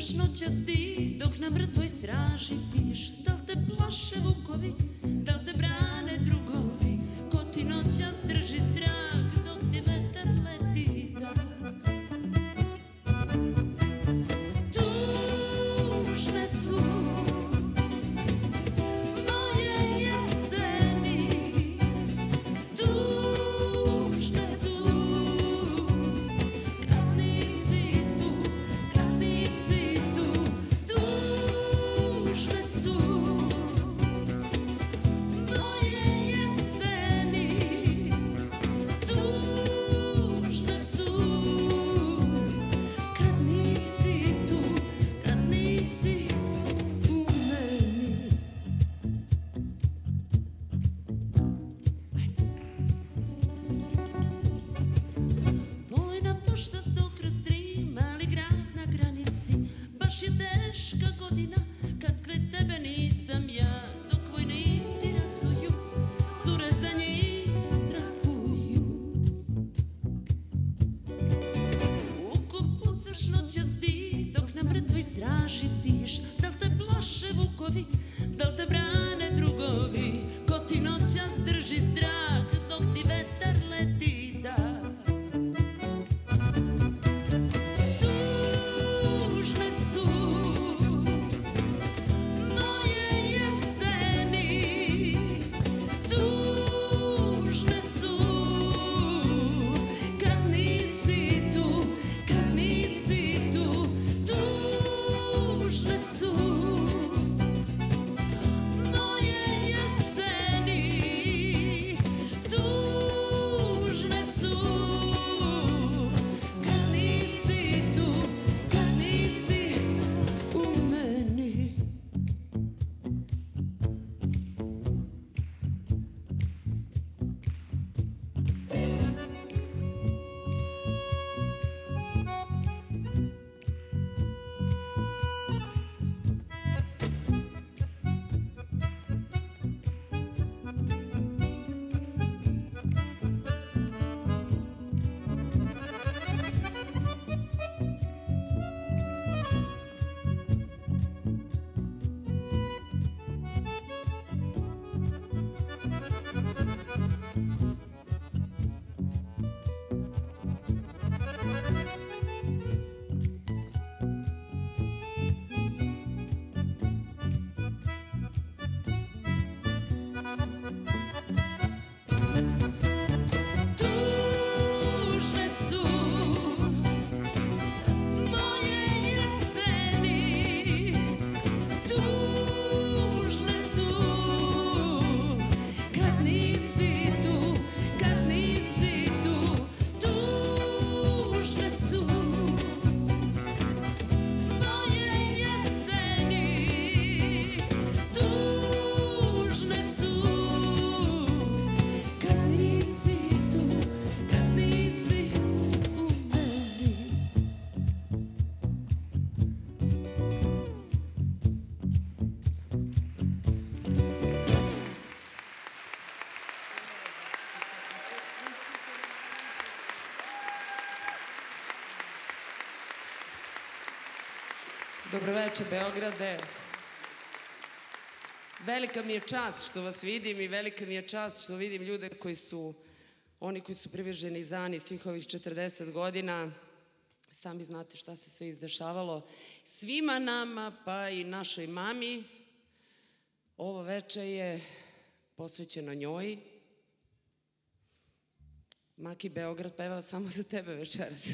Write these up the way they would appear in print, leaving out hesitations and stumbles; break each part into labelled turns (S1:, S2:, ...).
S1: pucaš noćas ti dok na mrtvoj straži tiš? Da li te plaše vukovi, da li te brane drugovi? Ko ti noćas drži strah dok ti vetar leti tak? Tužne su moje jeseni, tužne su kad nisi tu, kad nisi tu. Tužne su moje jeseni, tužne su kad nisi tu, kad nisi u meni. Vojna pošta sto kroz tri, mali grad na granici. Baš je teška godina kad kraj tebe nisam ja. Dok vojnici ratuju, cure za njih strahuju. U kog pucaš noćas ti dok na mrtvoj straži tiš? Da li te plaše vukovi, da li te brane drugovi? Ko ti noćas drži strah dok ti vetar leti tak? Tužne su moje jeseni, tužne su kad nisi tu, kad nisi tu. Tužne su moje jeseni, tužne su kad nisi tu, kad nisi u meni. Tužne su moje jeseni, tužne su kad nisi tu, kad nisi tu. Tužne su moje jeseni, tužne su kad nisi tu, kad nisi u meni.
S2: Dobroveče Beograde. Velika mi je čast što vas vidim i velika mi je čast što vidim ljude koji su, oni koji su privrženi Zani svih ovih 40 godina. Sami znate šta se sve izdešavalo svima nama, pa i našoj mami. Ovo veče je posvećeno njoj. Maki Beograd pevao samo za tebe večeras.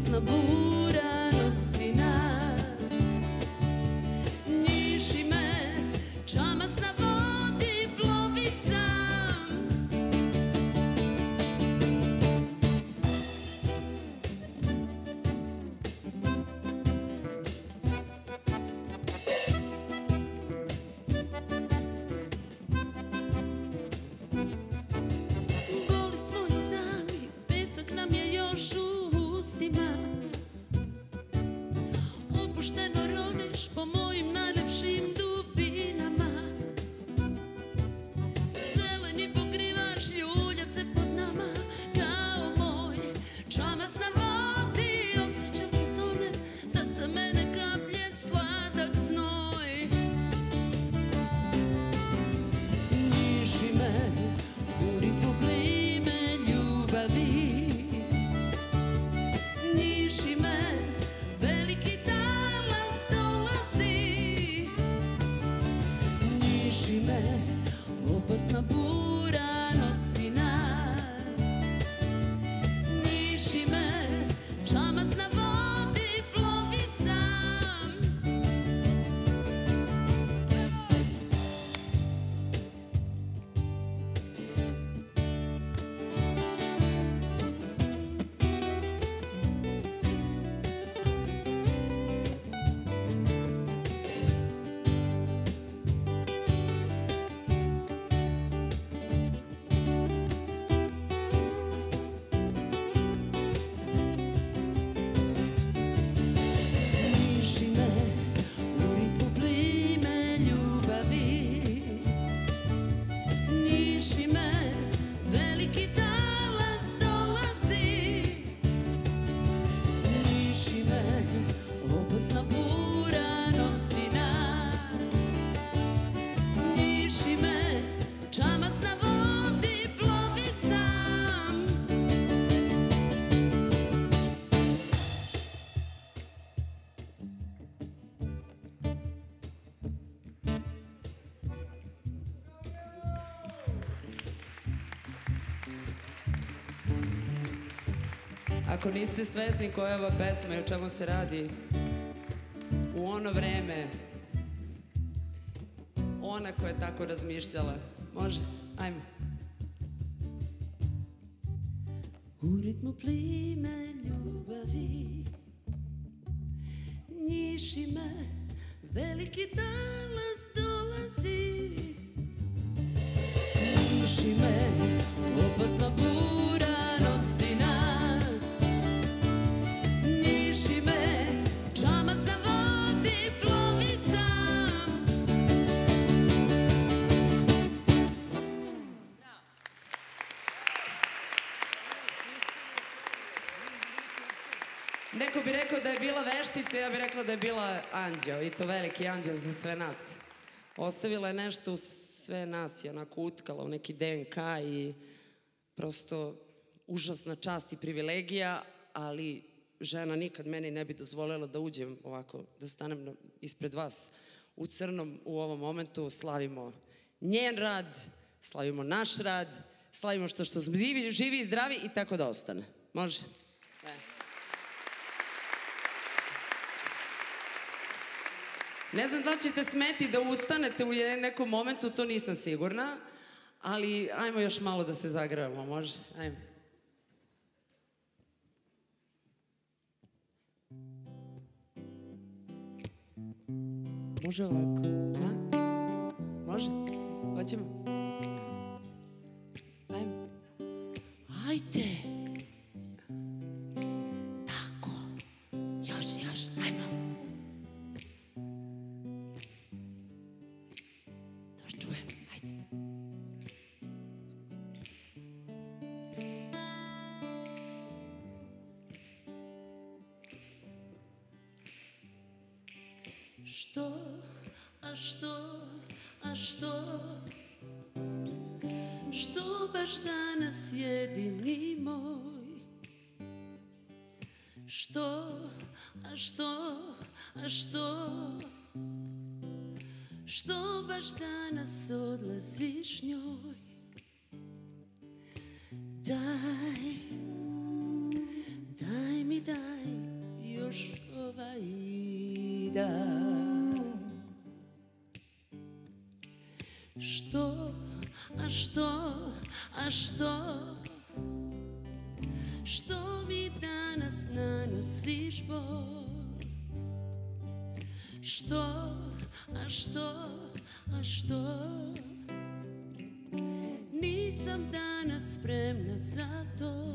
S1: opasna bura nosi nas. Njiši me, čamac na vodi plovi sam. Boli smo i sami, pesak nam je još u ustima. Opušteno roniš po mojim najlepšim dubinama. Zeleni pokrivač ljulja se pod nama kao moj čamac na vodi. Osjećam da tonem, da sa mene kaplje sladak znoj. Njiši me u ritmu plime ljubavi. Njiši me, veliki talas dolazi. Njiši me, opasna bura nosi nas. Njiši me, čamac na vodi plovi sam. Njiši me u ritmu plime ljubavi. Njiši me, veliki talas dolazi. Njiši me, opasna bura nosi nas. Njiši me, čamac na vodi plovi sam.
S2: Ako niste svesni koja je ova pesma i o čemu se radi, u ono vreme, ona koja je tako razmišljala, može? Ajmo.
S1: U ritmu plime ljubavi. Njiši me, veliki talas dolazi. Njiši me, opasna bura nosi nas. Njiši me, čamac na vodi plovi sam.
S2: Neko bi rekao da je bila veštica, ja bih rekla da je bila anđeo, i to veliki anđeo za sve nas. Ostavila je nešto u sve nas i onako utkala u neki DNK i prosto užasna čast i privilegija, ali žena nikad meni ne bi dozvolila da uđem ovako, da stanem ispred vas u crnom u ovom momentu. Slavimo njen rad, slavimo naš rad, slavimo što smo živi i zdravi i tako da ostane. Može? Ne znam da li ćete smeti da ustanete u nekom momentu, to nisam sigurna, ali ajmo još malo da se zagrevamo, može? Ajmo. Može ovako, a? Može? Hoćemo? Ajmo. Ajde. Tako. Još, ajmo. Da čujem, ajde.
S1: Što, a što, a što, što baš danas jedini moj? Što, a što, a što, što baš danas odlaziš njoj? Daj, daj mi daj, a što mi danas nanosiš bol? A što nisam danas spremna za to?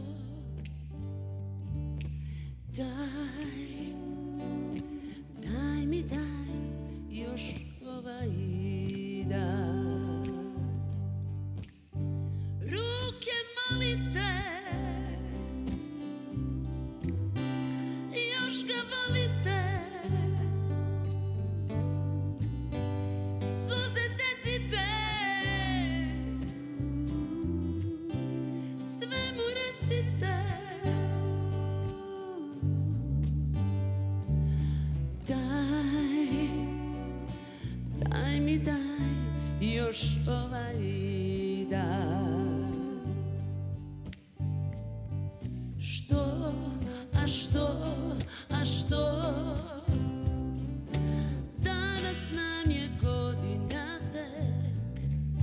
S1: Daj mi još ovaj dan. Ruke molim te, još ga volim te, suze decite, sve mu recite. Daj mi još ovaj dan. A što danas nam je godina tek?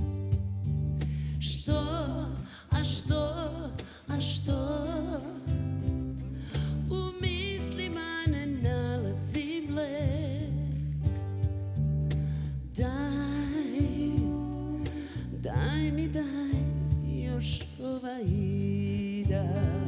S1: A što u mislima ne nalazim lek? Daj mi još ovaj dan.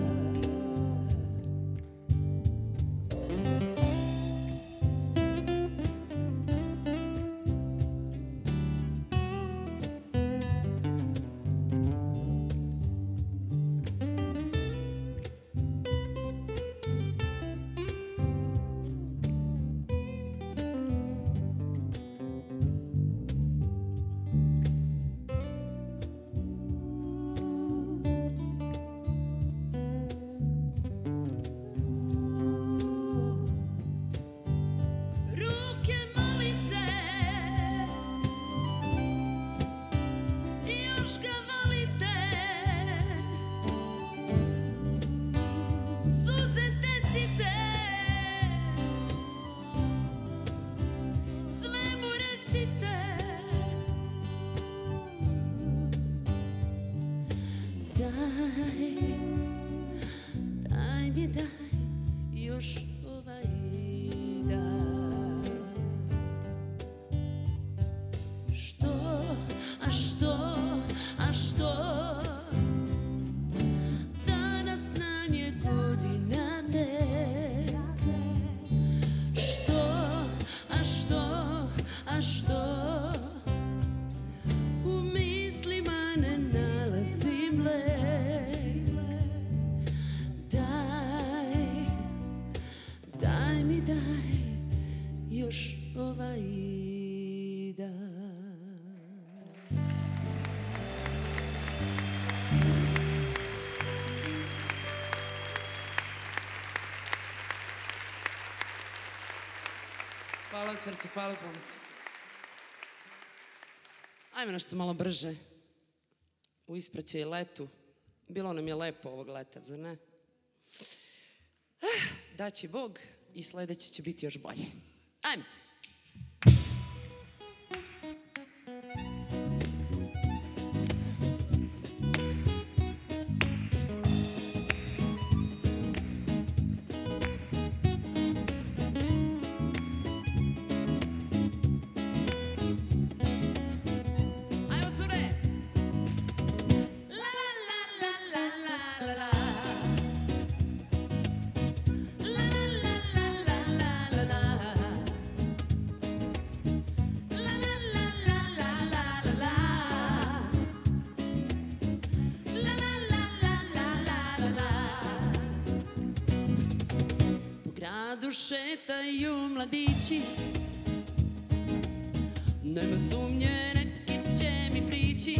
S1: Daj mi još ovaj dan. A što danas nam je godina tek? A što u mislima ne nalazim lek? Daj mi još ovaj dan.
S2: Hvala od srca, hvala puno. Ajme nešto malo brže. U ispraćaj letu. Bilo nam je lepo ovog leta, zar ne? Daće Bog i sledeće će biti još bolje. Ajme.
S1: gradu šetaju mladići, nema sumnje neki će mi prići.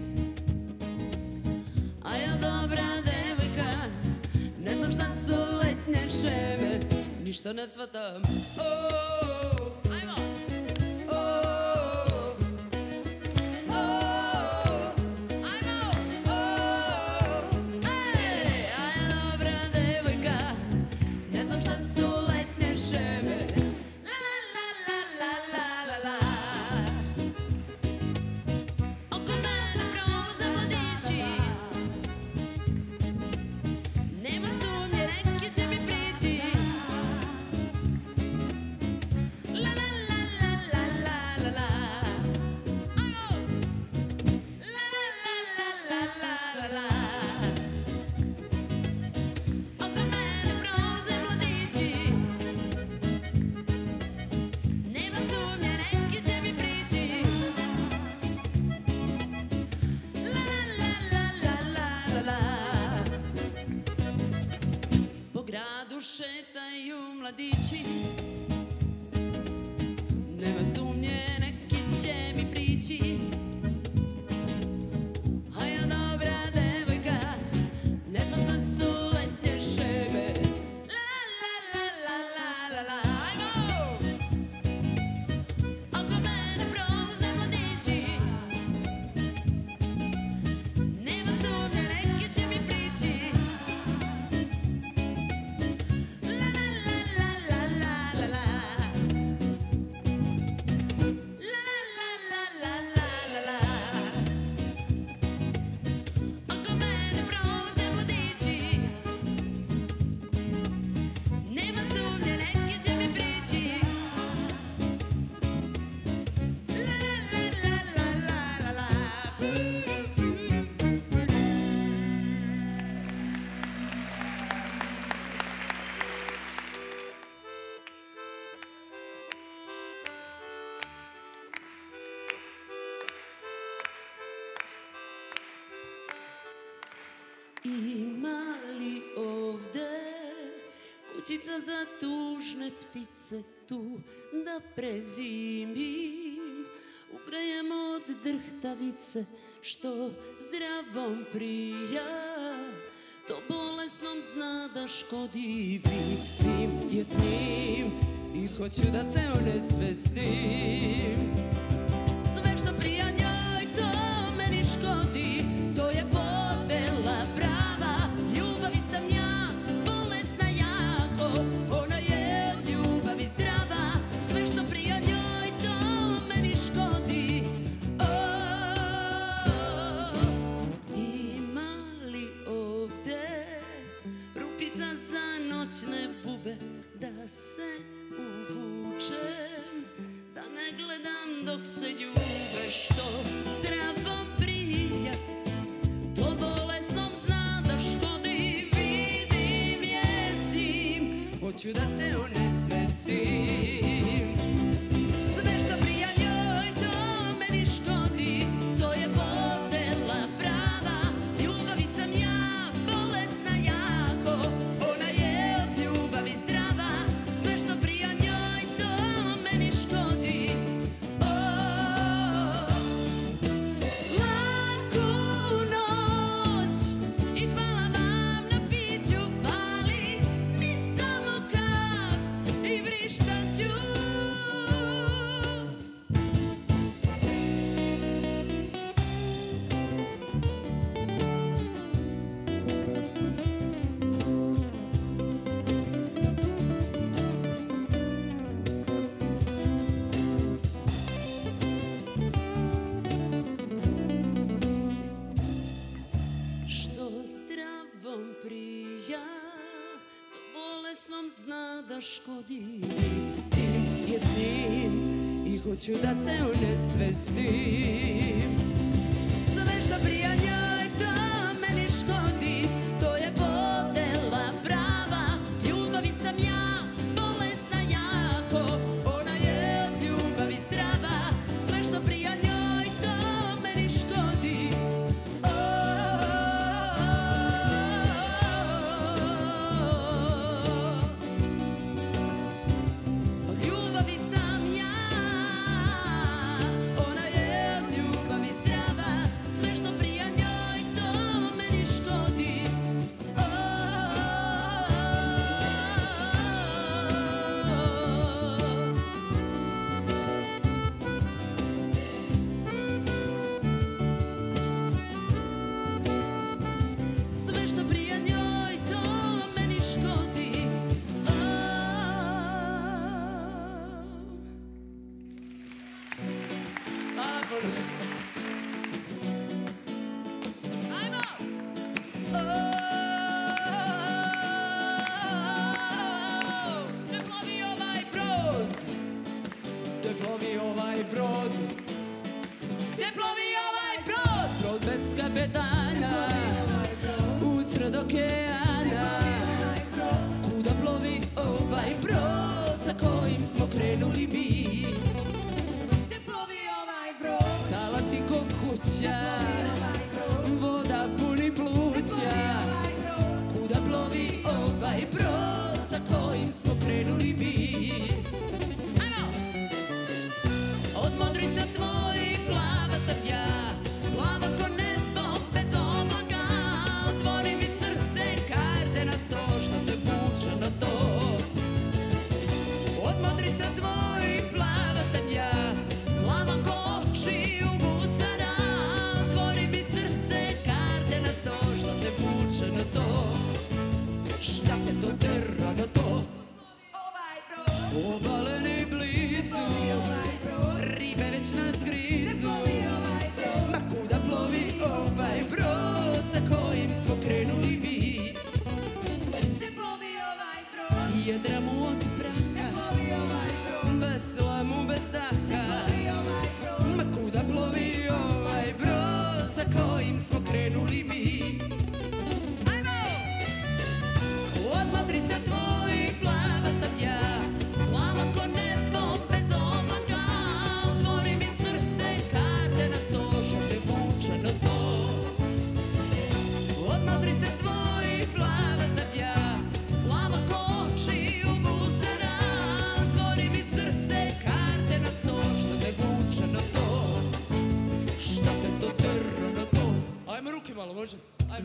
S1: A ja dobra devojka, ne znam šta su letnje šeme, ništa ne shvatam. Ajmo! tu šetaju mladići, nema sumnje neki će mi prići. A ja dobra devojka, ne znam šta su letnje šeme. La la la la la la la, ajmo! Oko mene prolaze mladići, nema sumnje neki će mi prići. Ima li ovde kućica za tužne ptice tu da prezimim? Ugrejem od drhtavice što zdravom prija, to bolesnom zna da škodi. Vidim je s njim i hoću da se onesvestim. Sve što prija njoj to meni škodi, to je podela prava. Ljubavi sam ja, bolesna jako, ona je od ljubavi zdrava. Sve što prija njoj to meni škodi. Ima li ovde rupica za noćne bube da se uvučem, da ne gledam dok se ljube? Što zdravom prija, to bolesnom zna da škodi. Vidim jesim, hoću da se onesvestim. Sve što prija njoj to meni škodi, to je podela prava. Ljubavi sam ja, bolesna jako, ona je od ljubavi zdrava. Sve što prija njoj to meni škodi. Laku noć i hvala vam na piću, fali mi samo kap i vrištaću. Što zdravom prija, to bolesnom zna da škodi. Vidim je sin i hoću da se onesvestim. Sve što prija njoj to meni škodi, to je podela prava. Ljubavi sam ja, bolesna jako, ona je od ljubavi zdrava. Sve što prija njoj to meni škodi. Od ljubavi sam ja, ona je od ljubavi zdrava. Sve što prija njoj to meni škodi. Sve što prija njoj to meni škodi. Hvala puno. Ajmo! Ne plovi ovaj brod, ne plovi ovaj brod, ne plovi ovaj brod, brod bez kapetana, usred okeana. Kuda plovi ovaj brod sa kojim smo krenuli mi? Ne plovi ovaj brod, talasi ko kuća, voda puni pluća. Kuda plovi ovaj brod sa kojim smo krenuli mi. Od modrica tvojih plava sam ja, plava ko nebo bez oblaka. Otvori mi srce, karte na sto, što te vuče na to. Od modrica tvojih plava sam ja, plava ko oči u gusara. Otvori mi srce, karte na sto, što te vuče na to. Šta te to tera na to? Obaleni blizu, ribe već nas grizu. Ma kuda plovi ovaj brod sa kojim smo krenuli mi? Jedra mu od praha, vesela mu bez daha. Ma kuda plovi ovaj brod sa kojim smo krenuli mi? Od modrica tvojih plava sam ja, plava ko nebo bez oblaka. Otvori mi srce, karte na sto, što te vuče na to. Od modrica tvojih plava sam ja, plava ko oči u gusara. Otvori mi srce, karte na sto, što te vuče na to. Šta te to tera na to? Ajmo ruke malo, može? Ajmo.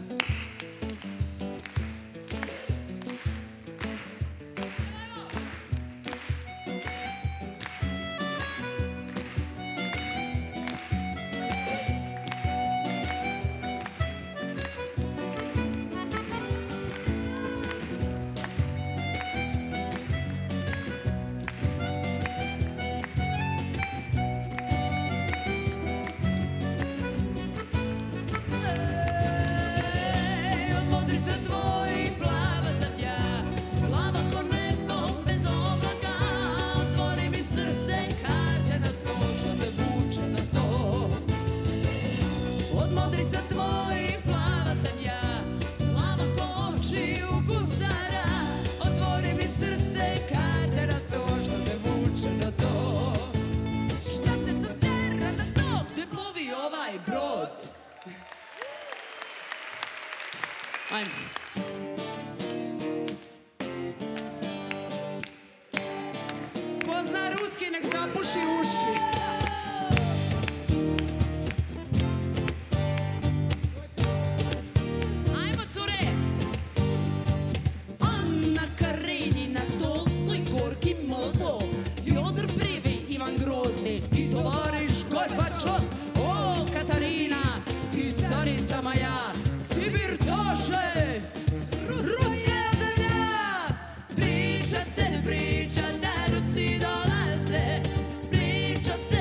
S1: Ko zna ruski, nek zapuši uši. Ajmo, cure! Anna Karenina, Tolstoj, Gorki, Molotov, Fjodor Prvi, Ivan Grozni i tovariš Gorbačov. O, Katarina, ti carica moja, Sibir toše, ruska zemlja. Priča se, da Rusi dolaze, priča se,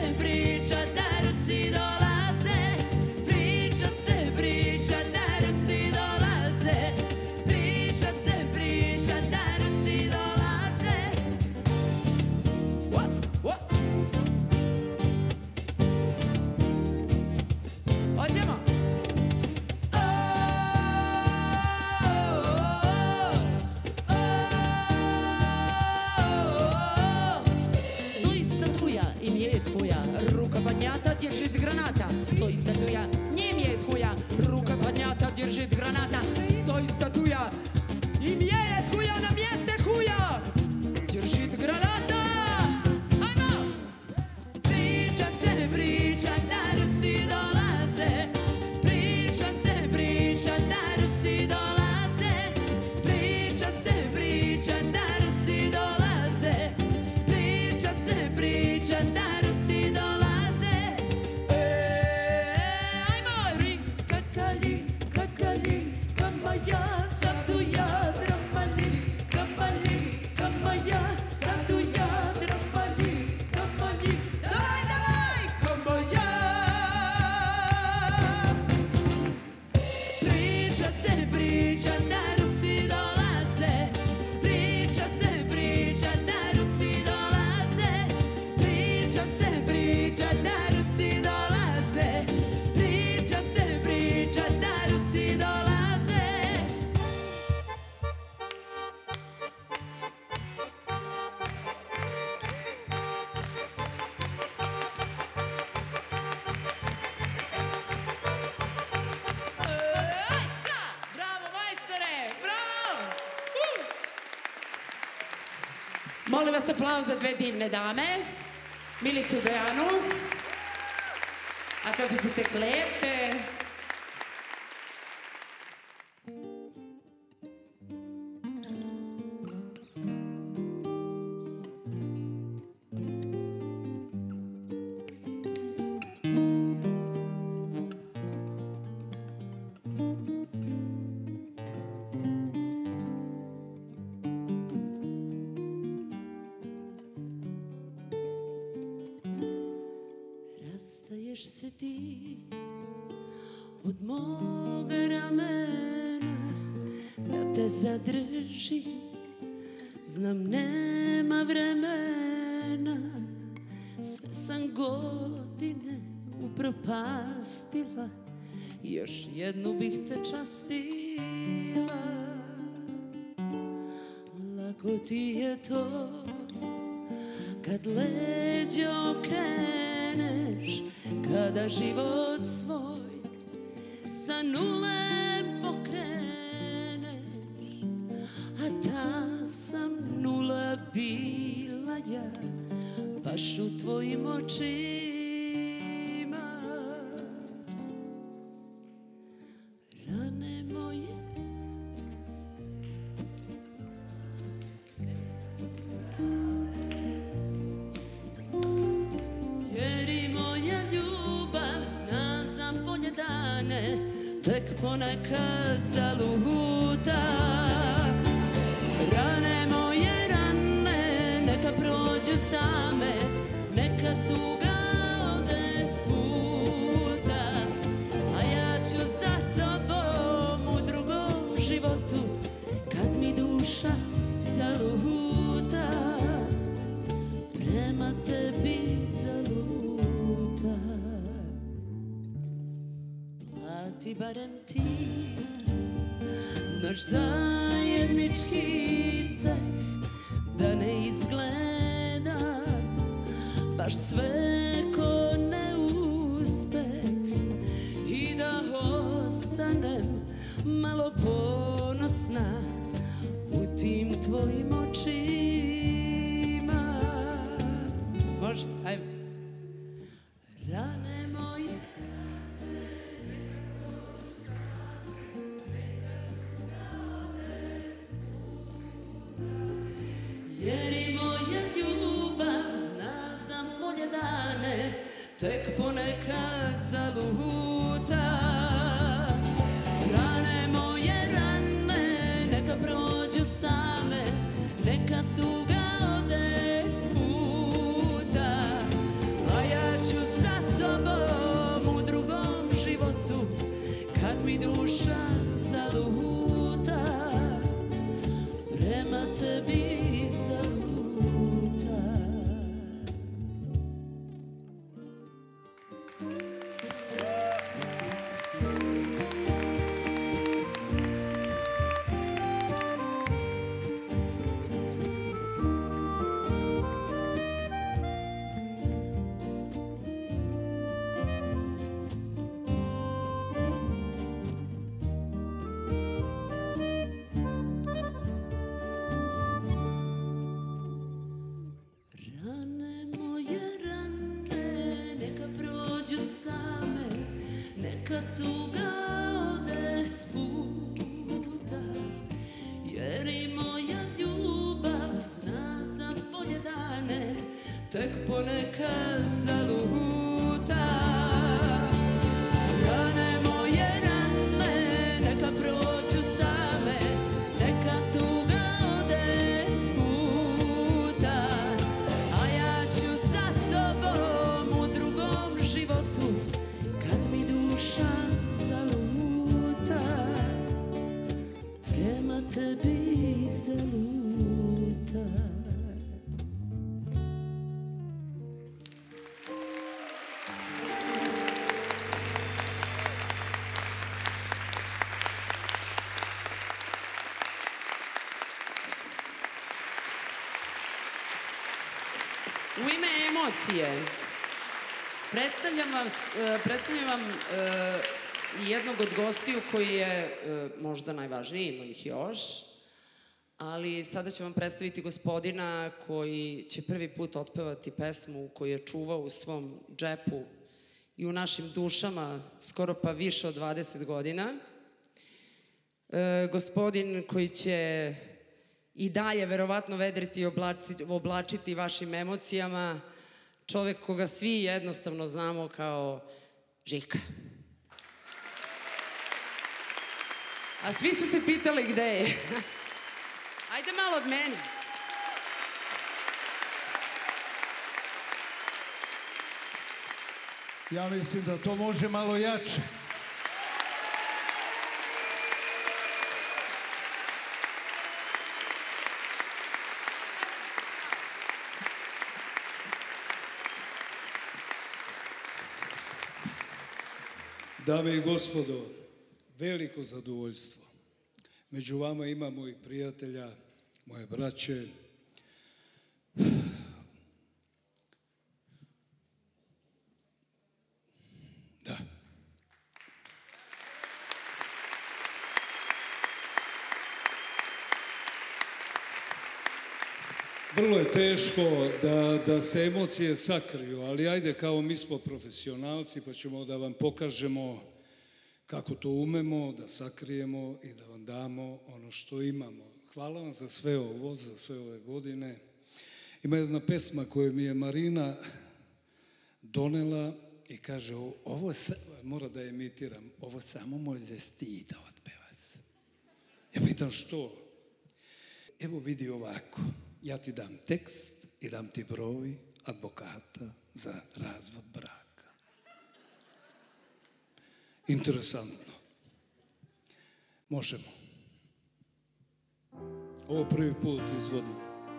S2: Molim vas aplauz za dve divne dame, Milicu i Dejanu. A kako ste tek lepe.
S1: Rastaješ se ti od moga ramena, da te zadržim, znam nema vremena, sve sam godine upropastila, još jednu bih te častila. Lako ti je to kad leđe okreneš, kada život svoj sa nule pokreneš, a ta sam nula bila ja, baš u tvojim očima. Rane moje, jer i moja ljubav zna za bolje dane, tek ponekad zaluta. Rane moje rane, neka prođu same, neka tuga ode s puta, a ja ću za tobom u drugom životu, kad mi duša zaluta, prema tebi zaluta. Plati barem ti naš zajednički ceh, da ne izgleda baš sve ko neuspeh, i da ostanem malo ponosna u tim tvojim očima. Može, ajmo. Rane moje, jer i moja ljubav zna za bolje dane, tek ponekad zaluta. Rane moje rane, neka prođu same, neka tuga ode s puta, a ja ću za tobom u drugom životu, kad mi duša zaluta, prema tebi zaluta. Rane moje rane, neka prođu same, neka tuga ode s puta, jer i moja ljubav zna za bolje dane, tek ponekad zaluta. Rane moje rane, neka prođu same, neka tuga ode s puta, a ja ću za tobom u drugom životu, kad mi duša zaluta, prema tebi zaluta.
S2: U ime emocije predstavljam vam jednog od gostiju koji je možda najvažniji, ima ih još, Ali sada ću vam predstaviti gospodina koji će prvi put otpevati pesmu koju je čuvao u svom džepu i u našim dušama skoro pa više od 20 godina. Gospodin koji će i dalje verovatno vedriti i oblačiti vašim emocijama, čovek koga svi jednostavno znamo kao Žika. A svi su se pitali gde je. Ajde malo od mene.
S3: Ja mislim da to može malo jače.
S4: Dame i gospodo, veliko zadovoljstvo. Među vama ima mojih prijatelja, moje braće. Da. Vrlo je teško da se emocije sakriju, ali ajde, kao mi smo profesionalci pa ćemo da vam pokažemo kako to umemo, da sakrijemo i da vam damo ono što imamo. Hvala vam za sve ovo, za sve ove godine. Ima jedna pesma koju mi je Marina donela i kaže, ovo mora da imitiram, ovo samo možeš ti da otpevaš. Ja pitam što? Evo vidi ovako, ja ti dam tekst i dam ti broj advokata za razvod braka. Interesantno. Možemo. Ovo prvi put izvodim.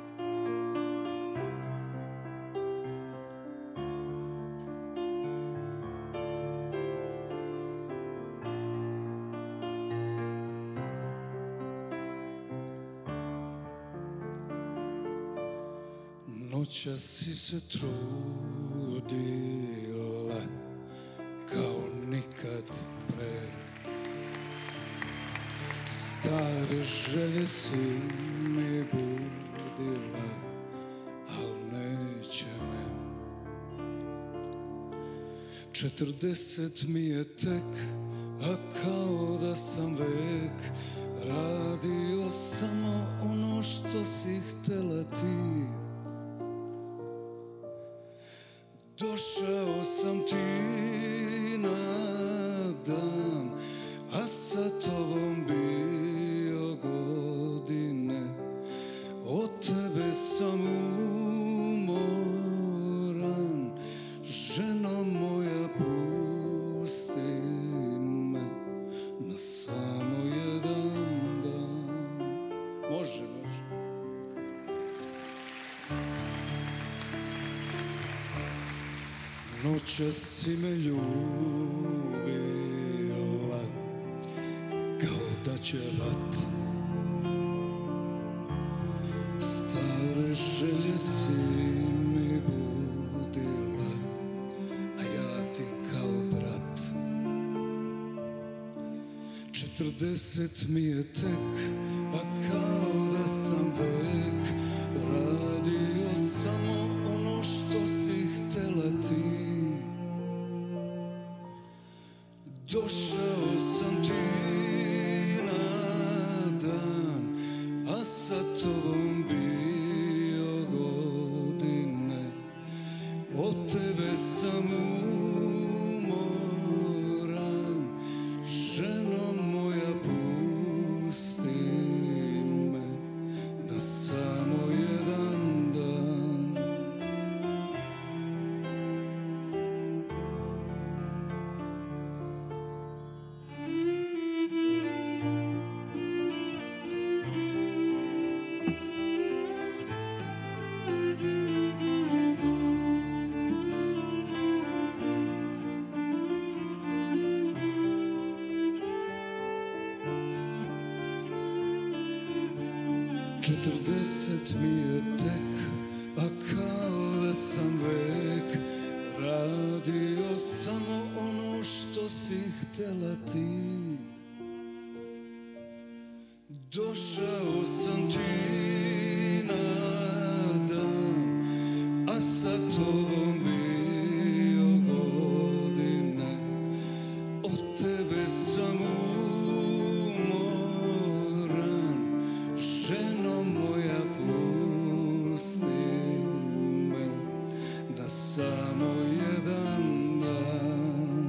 S4: Noća si se trudila kao nikad pre, stare želje si mi budila, al neće me. 40 mi je tek, a kao da sam vek radio samo ono što si htela ti. Došao sam ti na dan, a sa tobom bio godine. Od tebe sam umoran, ženo moja, pusti me na samo jedan dan. Može, može. Noćas si me ljubila kao da će rat, stare želje si mi budila, a ja ti kao brat. 40 mi je tek, a kao da sam vek radio samo ono što si htela ti. Došao sam ti na dan, a sa tobom bio godine. Od tebe sam umoran, ženo moja, pusti me na samo jedan dan. Četrdeset mi je tek, a kao da sam vek radio samo ono što si htela ti. Došao sam ti na dan, a sa tobom bio godine. Od tebe sam umoran, ženo moja pusti me na samo jedan dan.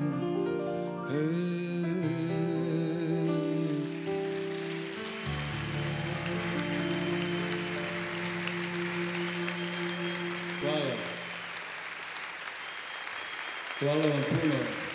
S4: Hvala. Hvala vam puno.